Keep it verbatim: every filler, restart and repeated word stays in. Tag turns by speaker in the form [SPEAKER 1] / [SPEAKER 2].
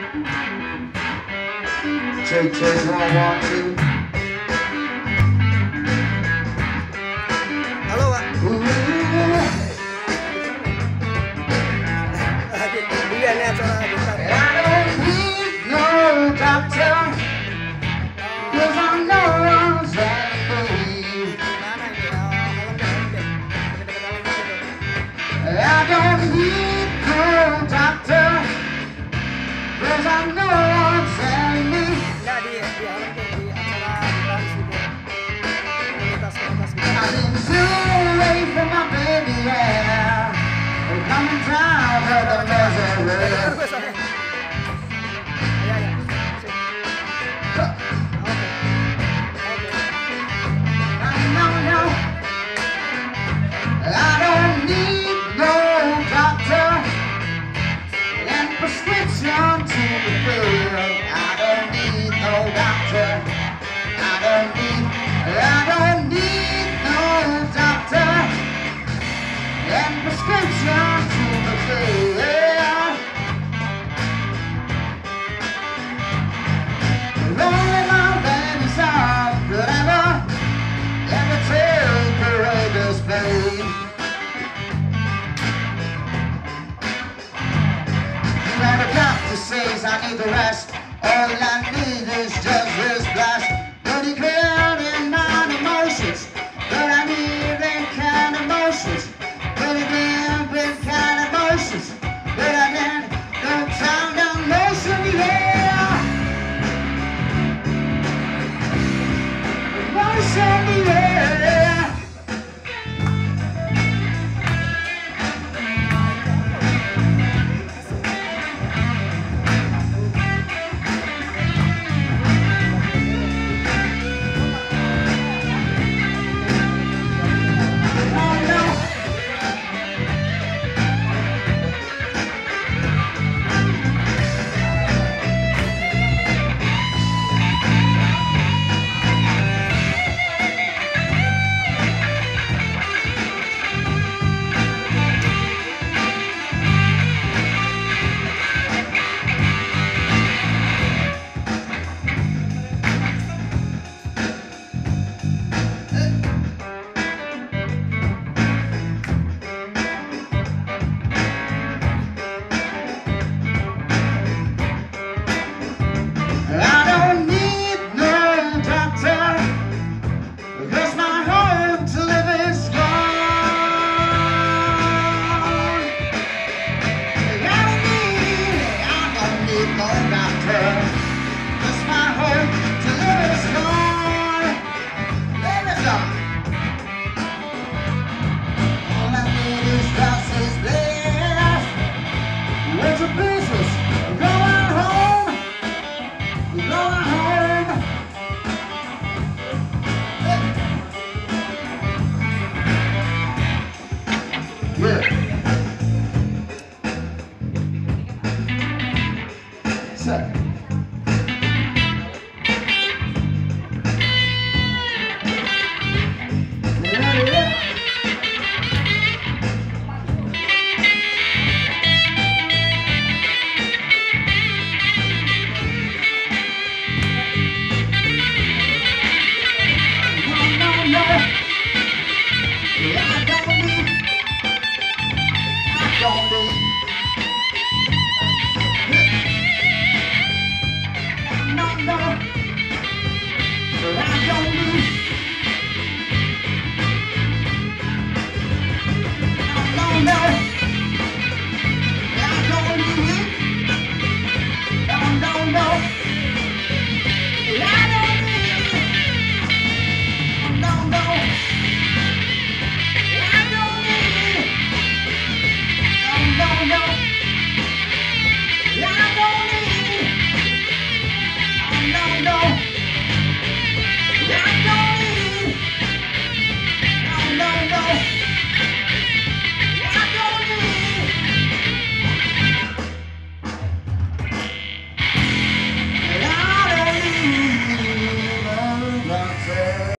[SPEAKER 1] Take, take, one, one, two.
[SPEAKER 2] Halo, Pak. Iya, ini acara gitar.
[SPEAKER 1] I don't need no doctor, 'cause I know what's right for you. I don't need no doctor, 'cause I know what's right for me.
[SPEAKER 2] Enggak, di di alam tuh, di acara Guitaritual komunitas-komunitas gitar.
[SPEAKER 1] I've been so away from my baby, yeah. I'm coming down to the misery.
[SPEAKER 2] Dengar gue soalnya. Iya, iya. Sip. Oke. Oke.
[SPEAKER 1] No, no, I don't need no doctor and prescription to be filled. I don't need no doctor. I don't need, I don't need no doctor and prescription to be filled. Only my baby's out could ever, ever take away this pain. Now the doctor says I need to rest. All I need is just this blast. But he cleared in my emotions. But I need them kind of emotions. But again, them kind of emotions. But again, the time down motion, yeah. Motion, yeah. I don't need no doctor, 'cause my hope to live is gone. I don't need, I don't need no doctor, 'cause my hope to live is gone. Live is gone. All I need is just this bliss. Where's your business? Going home. Going home. Yeah. So.